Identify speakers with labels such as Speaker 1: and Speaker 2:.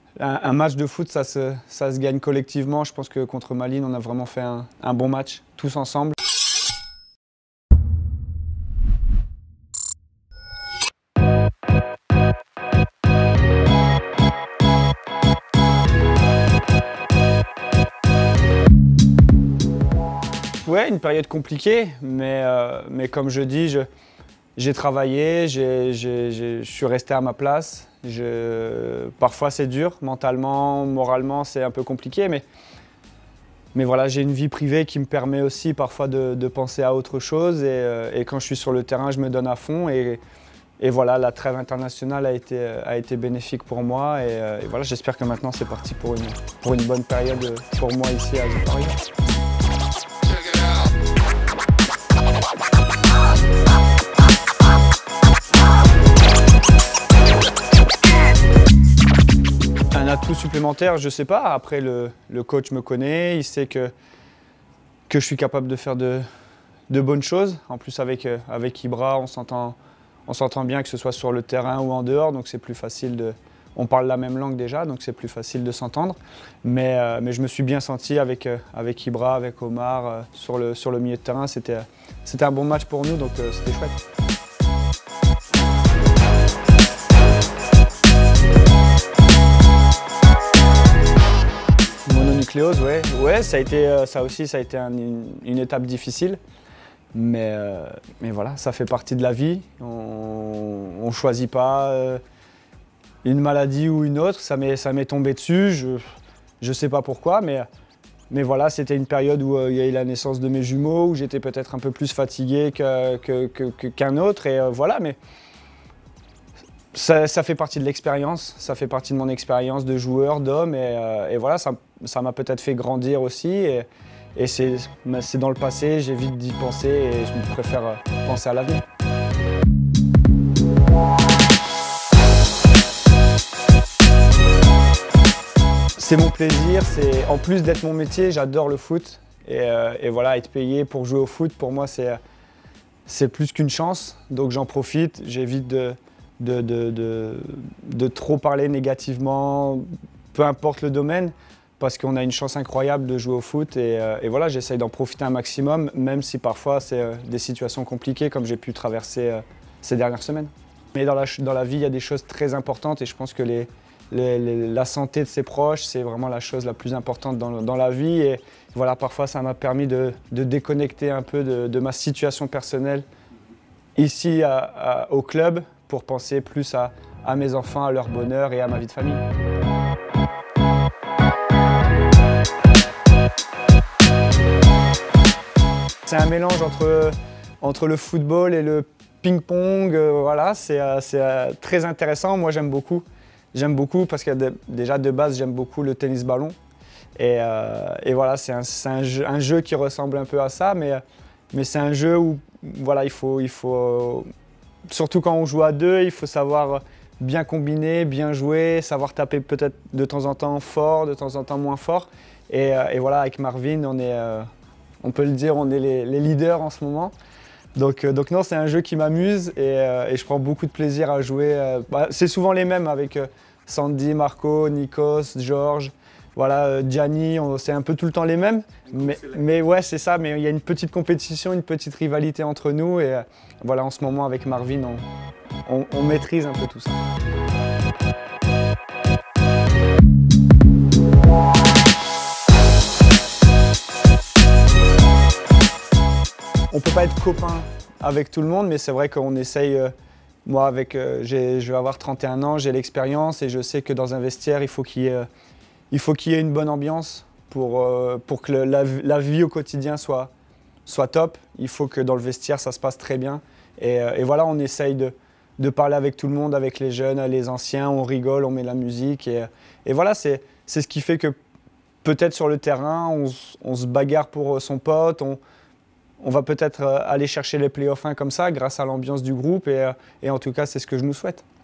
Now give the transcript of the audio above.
Speaker 1: Un match de foot, ça se gagne collectivement. Je pense que contre Malines, on a vraiment fait un bon match, tous ensemble. Ouais, une période compliquée, mais comme je dis, j'ai travaillé, je suis resté à ma place. Parfois c'est dur, mentalement, moralement c'est un peu compliqué, mais voilà, j'ai une vie privée qui me permet aussi parfois de penser à autre chose et quand je suis sur le terrain, je me donne à fond et voilà, la trêve internationale a été bénéfique pour moi et voilà, j'espère que maintenant c'est parti pour une bonne période pour moi ici à Paris. Un atout supplémentaire, je ne sais pas. Après, le coach me connaît, il sait que je suis capable de faire de bonnes choses. En plus, avec Ibra, on s'entend bien, que ce soit sur le terrain ou en dehors, donc c'est plus facile on parle la même langue déjà, donc c'est plus facile de s'entendre. Mais je me suis bien senti avec Ibra, avec Omar, sur le milieu de terrain. C'était un bon match pour nous, donc c'était chouette. Mononucléose, ouais, ça a été une étape difficile, mais voilà, ça fait partie de la vie. On ne choisit pas une maladie ou une autre, ça m'est tombé dessus, je ne sais pas pourquoi, mais voilà, c'était une période où il y a eu la naissance de mes jumeaux, où j'étais peut-être un peu plus fatigué qu'un autre, et voilà, mais ça fait partie de l'expérience, ça fait partie de mon expérience de joueur, d'homme, et voilà, ça m'a peut-être fait grandir aussi, et c'est dans le passé, j'évite d'y penser, et je préfère penser à l'avenir. C'est mon plaisir, en plus d'être mon métier, j'adore le foot, et voilà, être payé pour jouer au foot, pour moi, c'est plus qu'une chance, donc j'en profite, j'évite de trop parler négativement, peu importe le domaine, parce qu'on a une chance incroyable de jouer au foot et voilà, j'essaye d'en profiter un maximum, même si parfois c'est des situations compliquées comme j'ai pu traverser ces dernières semaines. Mais dans la vie, il y a des choses très importantes et je pense que la santé de ses proches, c'est vraiment la chose la plus importante dans la vie. Et voilà, parfois ça m'a permis de déconnecter un peu de ma situation personnelle ici au club, pour penser plus à mes enfants, à leur bonheur et à ma vie de famille. C'est un mélange entre le football et le ping-pong, voilà, c'est très intéressant. Moi j'aime beaucoup parce que déjà de base j'aime beaucoup le tennis-ballon. Et voilà, c'est un jeu qui ressemble un peu à ça, mais c'est un jeu où voilà, il faut surtout quand on joue à deux, il faut savoir bien combiner, bien jouer, savoir taper peut-être de temps en temps fort, de temps en temps moins fort. Et voilà, avec Marvin, on peut le dire, on est les leaders en ce moment. Donc non, c'est un jeu qui m'amuse et je prends beaucoup de plaisir à jouer. C'est souvent les mêmes avec Sandy, Marco, Nikos, Georges. Voilà, Gianni, c'est un peu tout le temps les mêmes, mais ouais, c'est ça, mais il y a une petite compétition, une petite rivalité entre nous et voilà, en ce moment avec Marvin, on maîtrise un peu tout ça. On ne peut pas être copain avec tout le monde, mais c'est vrai qu'on essaye, moi je vais avoir 31 ans, j'ai l'expérience et je sais que dans un vestiaire, il faut qu'il y ait une bonne ambiance pour que la vie au quotidien soit top. Il faut que dans le vestiaire, ça se passe très bien. Et voilà, on essaye de parler avec tout le monde, avec les jeunes, les anciens, on rigole, on met la musique. Et voilà, c'est ce qui fait que peut-être sur le terrain, on se bagarre pour son pote, on va peut-être aller chercher les playoffs 1 comme ça, grâce à l'ambiance du groupe. Et en tout cas, c'est ce que je nous souhaite.